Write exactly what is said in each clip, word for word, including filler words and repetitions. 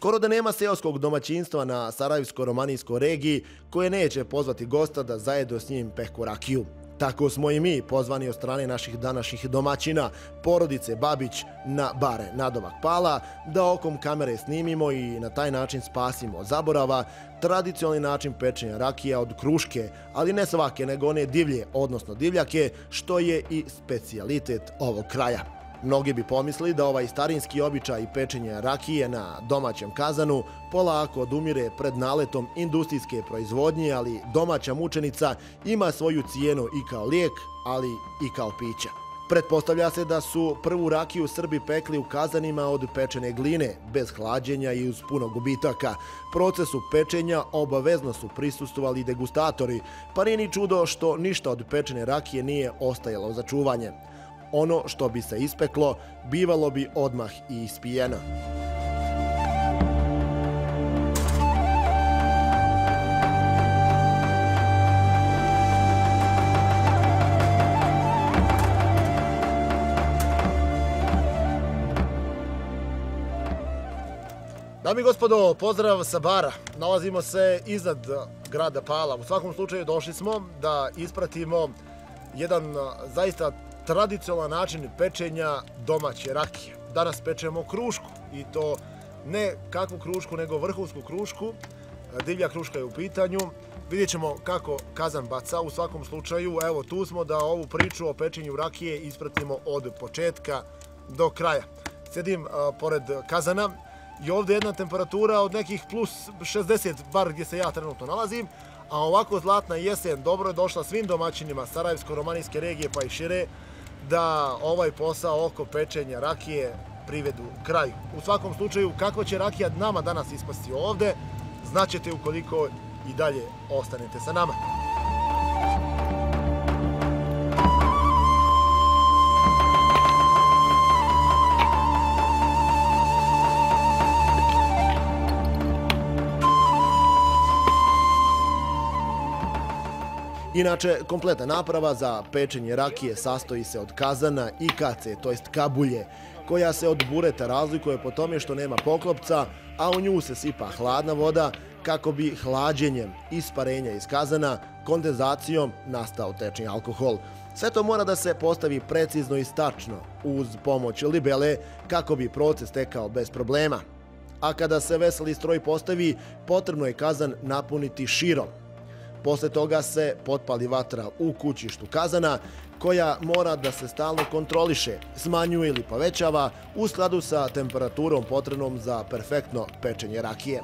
Skoro da nema seoskog domaćinstva na Sarajevsko-romanijskoj regiji koje neće pozvati gosta da zajedno s njim peku rakiju. Tako smo i mi pozvani od strane naših današnjih domaćina, porodice Babić, na bare nadomak Pala, da okom kamere snimimo i na taj način spasimo od zaborava tradicionalni način pečenja rakija od kruške, ali ne svake, nego one divlje, odnosno divljake, što je i specijalitet ovog kraja. Mnogi bi pomislili da ovaj starinski običaj pečenja rakije na domaćem kazanu polako odumire pred naletom industrijske proizvodnje, ali domaća mučenica ima svoju cijenu i kao lijek, ali i kao piće. Pretpostavlja se da su prvu rakiju Srbi pekli u kazanima od pečene gline, bez hlađenja i uz puno gubitaka. Procesu pečenja obavezno su prisustvovali degustatori, pa nije ni čudo što ništa od pečene rakije nije ostajalo za čuvanje. Ono što bi se ispeklo, bivalo bi odmah i ispijeno. Dame i gospodo, pozdrav sa bara. Nalazimo se iznad grada Pala. U svakom slučaju došli smo da ispratimo jedan zaista tradicionalan način pečenja domaće rakije. Danas pečemo krušku i to ne kakvu krušku, nego vrhunsku krušku. Divlja kruška je u pitanju. Vidjet ćemo kako kazan baca. U svakom slučaju, evo tu smo da ovu priču o pečenju rakije ispratimo od početka do kraja. Sedim pored kazana i ovdje jedna temperatura od nekih plus šezdeset, bar gdje se ja trenutno nalazim, a ovako zlatna jesen dobro je došla svim domaćinima Sarajevsko-romanijske regije pa i šire da ovaj posao oko pečenja rakije privedu kraju. U svakom slučaju, kako će rakija nama danas ispasti ovdje, znaćete ukoliko i dalje ostanete sa nama. Inače, kompletna naprava za pečenje rakije sastoji se od kazana i kace, to jest kabulje, koja se od bureta razlikuje po tome što nema poklopca, a u nju se sipa hladna voda kako bi hlađenjem isparenja iz kazana kondenzacijom nastao tečni alkohol. Sve to mora da se postavi precizno i tačno uz pomoć libele kako bi proces tekao bez problema. A kada se veseli stroj postavi, potrebno je kazan napuniti širom. Posle toga se potpali vatra u kućištu kazana, koja mora da se stalno kontroliše, smanjuje ili povećava u skladu sa temperaturom potrebnom za perfektno pečenje rakije.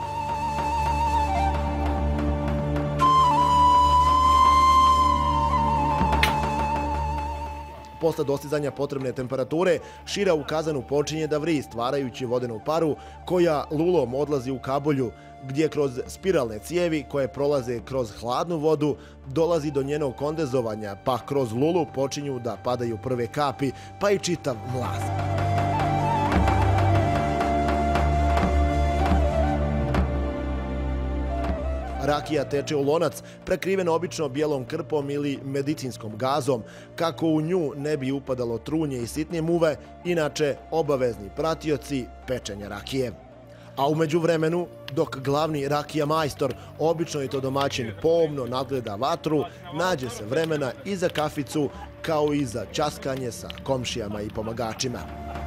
Posle dostizanja potrebne temperature, šira u kazanu počinje da vri, stvarajući vodenu paru koja lulom odlazi u kabulju, gdje kroz spiralne cijevi koje prolaze kroz hladnu vodu dolazi do njenog kondenzovanja, pa kroz lulu počinju da padaju prve kapi, pa i čitav mlaz. Rakija teče u lonac, prekriven obično bijelom krpom ili medicinskom gazom, kako u nju ne bi upadalo trunje i sitnije muve, inače obavezni pratioci pečenja rakije. A u međuvremenu, dok glavni rakija majstor, obično je to domaćin, pomno nadgleda vatru, nađe se vremena i za kaficu, kao i za ćaskanje sa komšijama i pomagačima.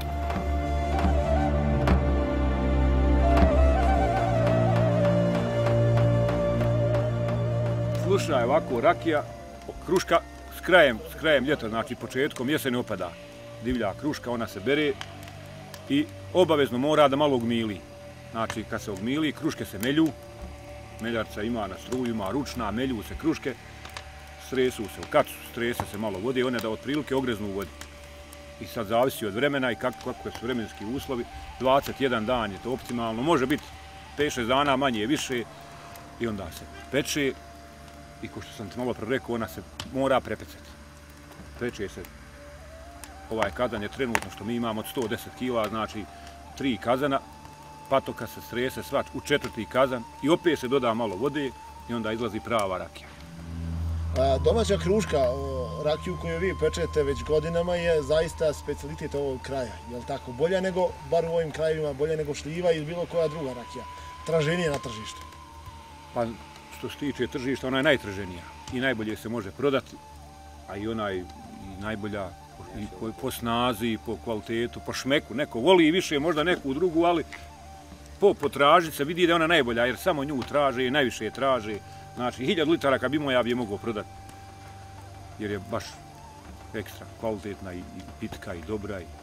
Slušaj, ovako, rakija, kruška s krajem, s krajem ljeta, znači početkom jeseni opada. Divlja kruška, ona se bere i obavezno mora da malo ugmili. Znači, kad se ugmili, kruške se melju, meljarca ima na struju, ima ručna, melju se kruške, stresu se u kacu, strese se malo vode i one da otprilike ogreznu u vodi. I sad zavisi od vremena i kako su vremenski uslovi, dvadeset jedan dan je to optimalno, može biti pet šest dana, manje više i onda se peče. I ko što sam ti malo rekao, ona se mora prepecati. Peče se, ovaj kazan je trenutno što mi imamo od sto deset kila, znači tri kazana, patoka se strese svač u četvrti kazan i opet se doda malo vode i onda izlazi prava rakija. Domaća kruška, rakiju koju vi pečete već godinama je zaista specijalitet ovog kraja, je li tako? Bolja nego, bar u ovim krajevima, bolja nego šljiva ili bilo koja druga rakija. Traženije na tržištu. Pa što se tiče tržišta, ona je najtraženija i najbolje se može prodati, a i ona je i najbolja i po, po snazi, i po kvalitetu, po šmeku. Neko voli i više, možda neku drugu, ali po potraži se vidi da je ona najbolja, jer samo nju traže i najviše je traže. Znači, hiljad litara kad bi imao, ja bi je mogao prodati. Jer je baš ekstra kvalitetna i, i pitka i dobra. I,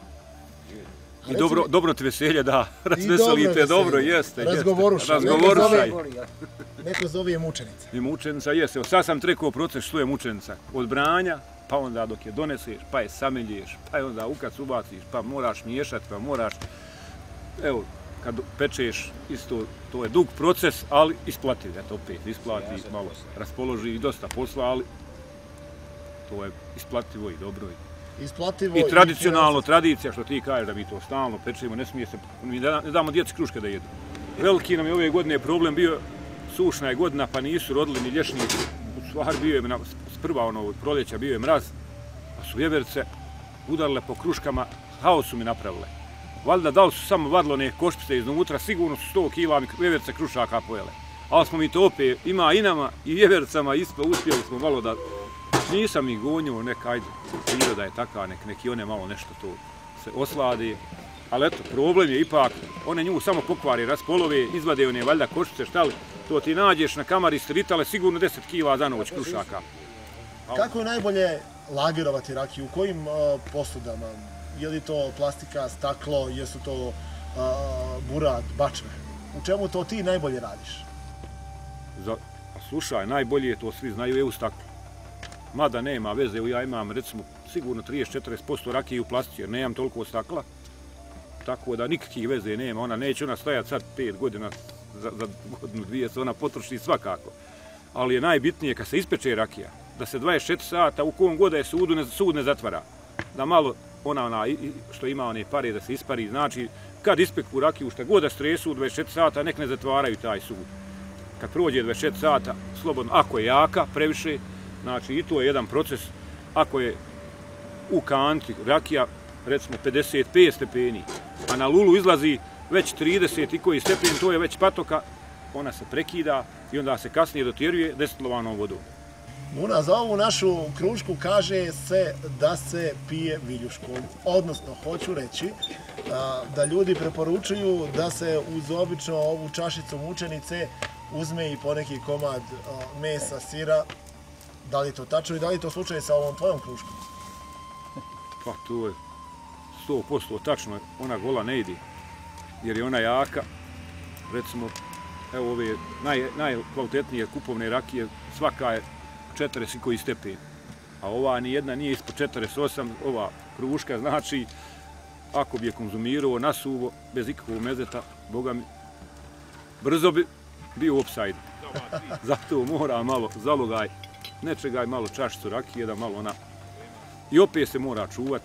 i dobro, dobro te veselje, da, razveselite, dobro, jeste. Razgovoruša. Razgovoruša. Neko zove je mučenica. I mučenica, jeste. Sad sam trekao proces što je mučenica. Od branja, pa onda dok je doneseš, pa je samelješ, pa je onda ukac ubaciš, pa moraš miješati, pa moraš... Evo, kad pečeš, isto, to je dug proces, ali isplati, eto opet, isplati, malo raspoloži i dosta posla, ali to je isplativo i dobro. Isplativo i tradicionalno, tradicija, što ti kažeš da mi to stalno pečemo, ne smije se, mi ne damo djeci kruške da jedu. Veliki nam je ove godine problem bio, sušna je godina, pa nisu rodili ni lješnici, u stvari bio je, sprva ono proljeća bio je mraz, pa su vjeverice udarile po kruškama, haos su mi napravile. Valjda da li su samo vadilo neke košpice iznutra, sigurno su sto kila vjeverice krušaka pojele. Ali smo mi to opet, ima i nama i vjevericama isto, uspjeli smo malo da... Nisam ih gonio, neka, ajde, priroda je taka, nek, neki one malo nešto to se osladi. Ali eto, problem je ipak, one nju samo pokvari, raspolove, izvade one valjda košpice, šta li, to ti nađeš na kamari stritale, sigurno deset kila za noć krušaka. Kako je najbolje lagerovati rakiju? U kojim uh, posudama? Je li to plastika, staklo, jesu to uh, burat, bačve? U čemu to ti najbolje radiš? Za, a slušaj, najbolje je to, svi znaju, je u staklu. Mada nema veze, ja imam recimo sigurno trideset do četrdeset posto rakije u plastici, jer nemam toliko stakla. Tako da nikakvih veze nema, ona neće ona stajati sad pet godina, za, za godinu, dvije se ona potroši svakako. Ali je najbitnije kad se ispeče rakija, da se dvadeset četiri sata u kom god je sudu ne, sud ne zatvara. Da malo ona, ona što ima one pare da se ispari, znači kad ispeku rakiju šta god da stresu u dvadeset četiri sata nek ne zatvaraju taj sud. Kad prođe dvadeset četiri sata, slobodno, ako je jaka, previše, znači i to je jedan proces, ako je u kanti rakija, recimo pedeset pet stepeni, a na lulu izlazi već trideset i koji stepen, to je već patoka, ona se prekida i onda se kasnije dotjeruje destilovanom vodom. Muna, za ovu našu krušku kaže se da se pije viljuškom. Odnosno, hoću reći da ljudi preporučuju da se uz obično ovu čašicu mučenice uzme i poneki komad mesa, sira. Da li je to tačno i da li je to slučaj sa ovom tvojom kruškom? Pa to je sto posto tačno, ona gola ne ide, jer je ona jaka. Recimo, evo ove naj, najkvalitetnije kupovne rakije, svaka je četrdeset i koji stepen, a ova nijedna nije ispod četrdeset osam, ova kruška, znači, ako bi je konzumirao na suvo, bez ikakvog mezeta, boga mi, brzo bi bio u opsajdu. Zato mora malo zalogaj, nečegaj malo čašicu rakije, da malo ona... I opet se mora čuvat.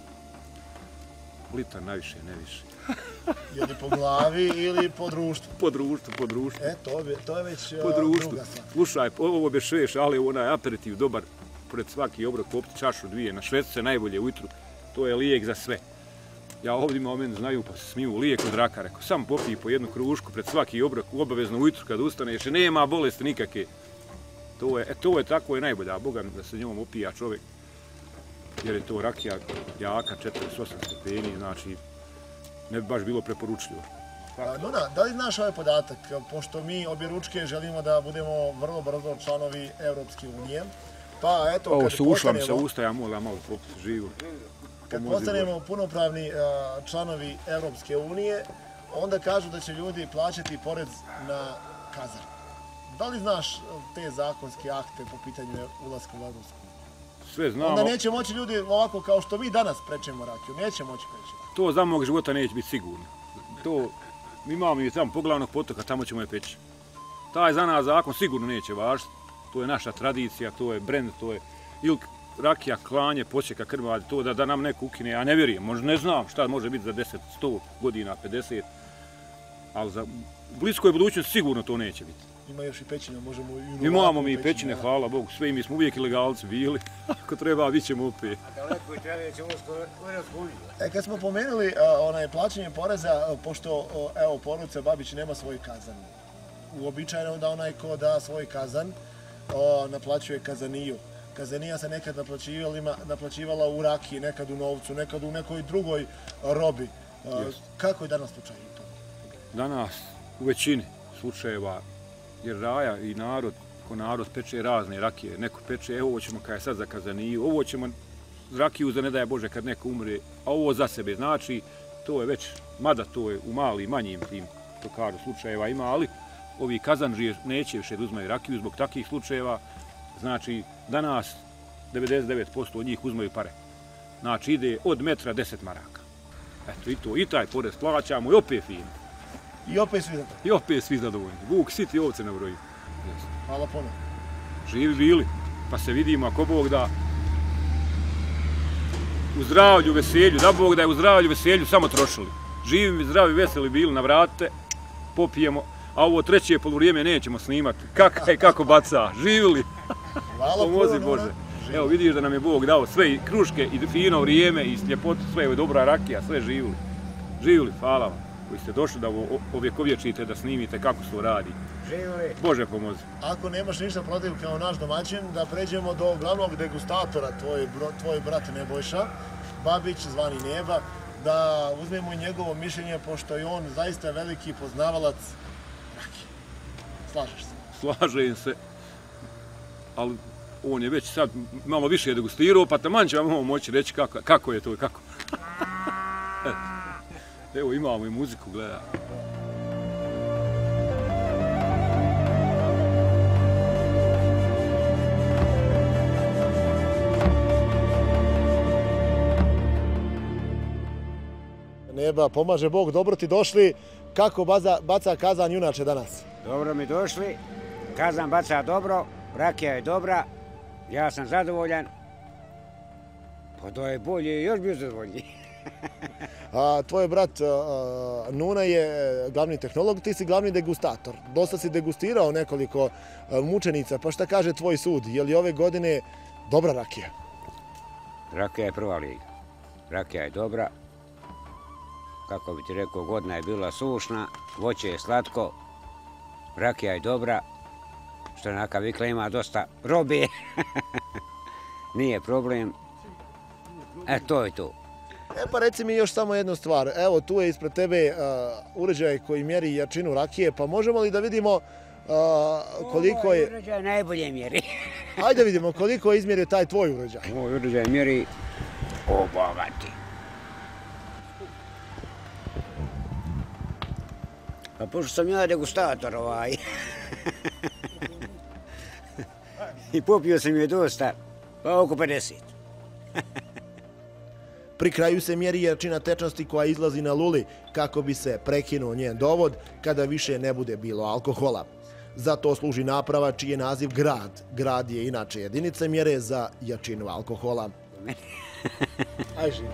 Litar najviše, ne više. Je li po glavi ili po društvu? Po društvu, po društvu. E, to, bi, to je već po društvu. druga stvar. Slušaj, ovo bi šeš, ali onaj aperitiv dobar, pred svaki obrok popiti čašu dvije, na švedce najbolje ujutru, to je lijek za sve. Ja ovdje ima o meni znaju pa se smiju, lijek od raka, rekao, sam popiji po jednu krušku pred svaki obrok, obavezno ujutru kad ustaneš, nema bolesti nikakve. To je, e, to je tako je najbolje, a Boga da se njom opija čovjek, jer je to rakija jaka, četrdeset osam stepeni, znači ne bi baš bilo preporučljivo. Nuna, da li znaš ovaj podatak, pošto mi obje ručke želimo da budemo vrlo brzo članovi Evropske unije, pa eto, Ovo kad su ušla mi se postanemo, usta, ja moram malo popiti živo. kad postanemo punopravni a, članovi Evropske unije, onda kažu da će ljudi plaćati porez na kazar. Da li znaš te zakonske akte po pitanju ulaska u Evropsku uniju? Sve znamo. Onda neće moći ljudi ovako kao što mi danas prečemo rakiju, neće moći preći. To za mog života neće biti sigurno. To, mi imamo i tamo poglavnog potoka, tamo ćemo je peći. Taj za nas zakon sigurno neće važiti. To je naša tradicija, to je brend, to je ili rakija, klanje, počeka, krmadi, to da, da nam neko ukine. Ja ne vjerujem, možda ne znam šta može biti za deset, sto godina, pedeset, ali za bliskoj budućnosti sigurno to neće biti. Ima još i pećina, možemo i u Imamo mi pećine, hvala Bogu, sve mi smo uvijek ilegalci bili. Ako treba, bit ćemo opet. E, kad smo pomenuli onaj plaćanje poreza, pošto evo porodica Babić nema svoj kazan. Uobičajeno da onaj ko da svoj kazan naplaćuje kazaniju. Kazanija se nekad naplaćivala u rakiji, nekad u novcu, nekad u nekoj drugoj robi. Kako je danas slučaj to? Danas u većini slučajeva, jer raja i narod, ko narod peče razne rakije, neko peče, evo ovo ćemo kaj sad za kazaniju, ovo ćemo rakiju za ne daje Bože kad neko umre, a ovo za sebe. Znači, to je već, mada to je u mali, manjim tim, to kažu, slučajeva ima, ali ovi kazanđije neće više da uzmaju rakiju zbog takvih slučajeva. Znači, danas devedeset devet posto od njih uzmaju pare. Znači, ide od metra deset maraka. Eto, i to, i taj porez plaćamo i opet fino. I opet svi zadovoljni. I opet svi zadovoljni. Vuk sit i ovce na broju. Hvala puno. Živi bili, pa se vidimo ako Bog da u zdravlju, veselju, da Bog da je u zdravlju, veselju samo trošili. Živi, zdravi, veseli bili, navrate, popijemo, a ovo treće poluvrijeme nećemo snimati. Kako je, kako baca, živili. Hvala Pomozi puno, Bože. Evo vidiš da nam je Bog dao sve i kruške i fino vrijeme i ljepotu, sve je dobra rakija, sve živili. Živili, hvala vam koji ste došli da ovjekovječite, da snimite kako se to radi. Živili. Bože pomozi. Ako nemaš ništa protiv kao naš domaćin, da pređemo do glavnog degustatora, tvoj, tvoj brat Nebojša, Babić, zvani Neba, da uzmemo i njegovo mišljenje, pošto je on zaista veliki poznavalac rakije. Slažeš se? Slažem se, ali on je već sad malo više degustirao, pa taman će vam moći reći kako, kako je to i kako. Evo imamo i muziku, gleda. Neba, pomaže Bog, dobro ti došli. Kako baza, baca kazan junače danas? Dobro mi došli, kazan baca dobro, rakija je dobra, ja sam zadovoljan. Pa da je bolje, još bio zadovoljniji. A, tvoj brat a, Nuna je glavni tehnolog, ti si glavni degustator. Dosta si degustirao nekoliko a, mučenica, pa šta kaže tvoj sud? Je li ove godine dobra rakija? Rakija je prva liga. Rakija je dobra. Kako bi ti rekao, godina je bila sušna, voće je slatko, rakija je dobra, što je naka vikla ima dosta robe. Nije problem. E, to je to. E pa reci mi još samo jednu stvar. Evo, tu je ispred tebe uh, uređaj koji mjeri jačinu rakije, pa možemo li da vidimo uh, koliko je... Ovaj uređaj najbolje mjeri. Hajde vidimo koliko je izmjerio taj tvoj uređaj. Ovaj uređaj mjeri obogati. Pa pošto sam ja degustator ovaj. I popio sam je dosta, pa oko pedeset. Pri kraju se mjeri jačina tečnosti koja izlazi na luli kako bi se prekinuo njen dovod kada više ne bude bilo alkohola. Za to služi naprava čiji je naziv grad. Grad je inače jedinica mjere za jačinu alkohola. Aj živi.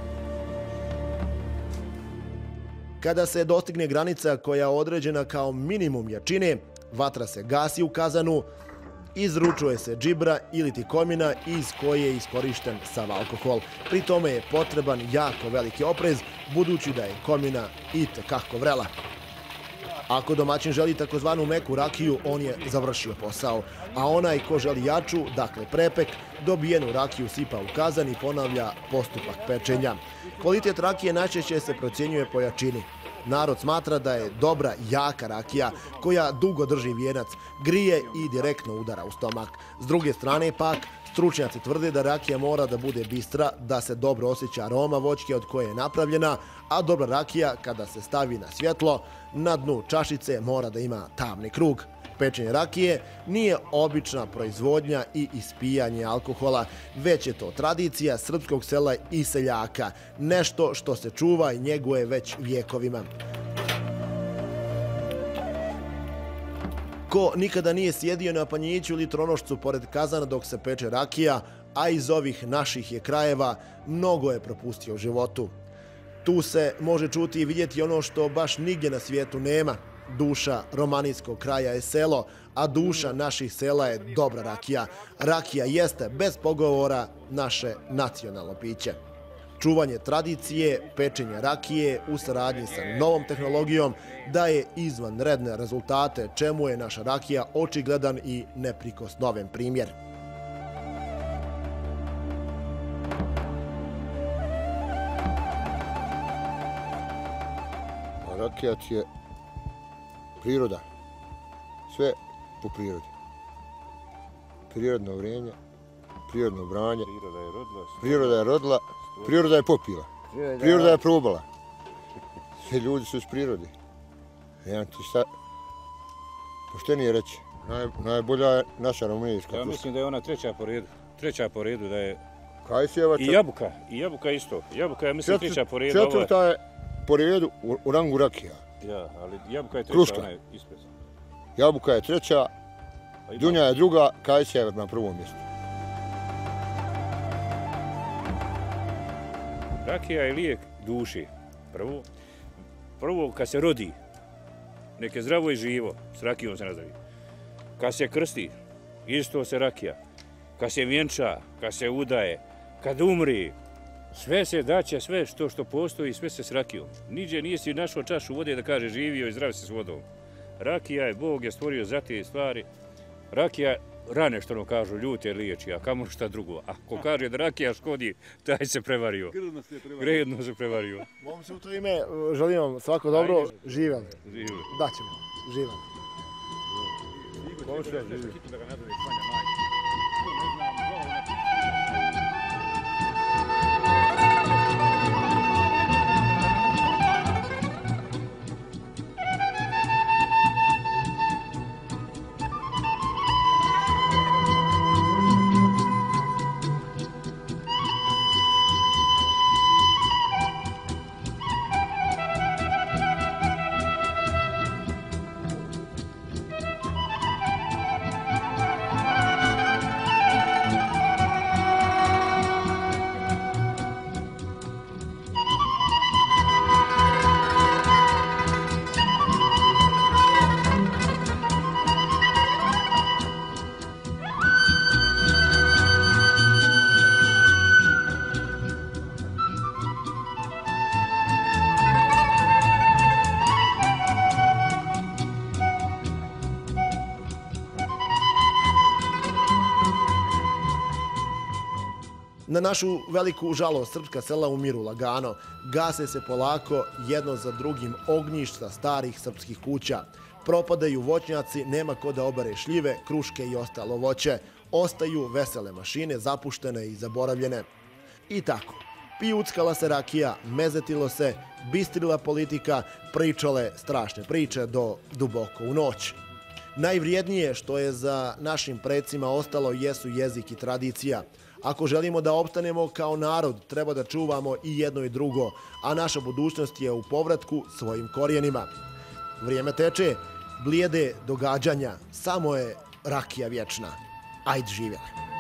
Kada se dostigne granica koja je određena kao minimum jačine, vatra se gasi u kazanu, izručuje se džibra ili ti komina iz koje je iskorišten sav alkohol. Pri tome je potreban jako veliki oprez, budući da je komina itekako vrela. Ako domaćin želi takozvanu meku rakiju, on je završio posao, a onaj ko želi jaču, dakle prepek, dobijenu rakiju sipa u kazan i ponavlja postupak pečenja. Kvalitet rakije najčešće se procjenjuje po jačini. Narod smatra da je dobra, jaka rakija koja dugo drži vijenac, grije i direktno udara u stomak. S druge strane pak, stručnjaci tvrde da rakija mora da bude bistra, da se dobro osjeća aroma voćke od koje je napravljena, a dobra rakija kada se stavi na svjetlo, na dnu čašice mora da ima tamni krug. Pečenje rakije nije obična proizvodnja i ispijanje alkohola, već je to tradicija srpskog sela i seljaka, nešto što se čuva i njeguje već vjekovima. Ko nikada nije sjedio na panjiću ili tronošcu pored kazana dok se peče rakija, a iz ovih naših je krajeva, mnogo je propustio u životu. Tu se može čuti i vidjeti ono što baš nigdje na svijetu nema. Duša romanijskog kraja je selo, a duša naših sela je dobra rakija. Rakija jeste, bez pogovora, naše nacionalno piće. Čuvanje tradicije, pečenje rakije u saradnji sa novom tehnologijom daje izvanredne rezultate, čemu je naša rakija očigledan i neprikosnoven primjer. Rakija je priroda, sve po prirodi. Prirodno vrenje, prirodno branje, priroda je rodila, priroda je popila, priroda je probala. Sve ljudi su iz prirode. Ja ti šta, poštenije reći, najbolja je naša romanijska kruška. Ja mislim da je ona treća po redu, treća po redu, da je Kajsjevača. I jabuka, i jabuka isto. Jabuka je, mislim, treća po redu. Četvrta je po redu u rangu rakija. Ja, ali jabuka je treća, Kruška. ona je ispred. Jabuka je treća, dunja je druga, Kajsjevac na prvom mjestu. Rakija je lijek duši. Prvo, prvo kad se rodi, nek je zdravo i živo, s rakijom se nazdravi. Kad se krsti, isto se rakija. Kad se vjenča, kad se udaje, kad umri, sve se daće, sve što što postoji, sve se s rakijom. Niđe nije si našao čašu vode da kaže živio i zdrav se s vodom. Rakija je, Bog je stvorio za te stvari. Rakija rane, što nam kažu, ljute liječi, a kamo šta drugo. A ko kaže da rakija škodi, taj se prevario. Gredno se prevario. Mom se u to ime želim vam svako dobro, živjeli. Živjeli. Daćemo, živjeli. Na našu veliku žalost, srpska sela umiru lagano, gase se polako jedno za drugim ognjišta starih srpskih kuća. Propadaju voćnjaci, nema ko da obere šljive, kruške i ostalo voće. Ostaju vesele mašine, zapuštene i zaboravljene. I tako, pijuckala se rakija, mezetilo se, bistrila politika, pričale strašne priče do duboko u noć. Najvrijednije što je za našim precima ostalo jesu jezik i tradicija. Ako želimo da opstanemo kao narod, treba da čuvamo i jedno i drugo, a naša budućnost je u povratku svojim korijenima. Vrijeme teče, blijede događanja, samo je rakija vječna. Ajde živjeli!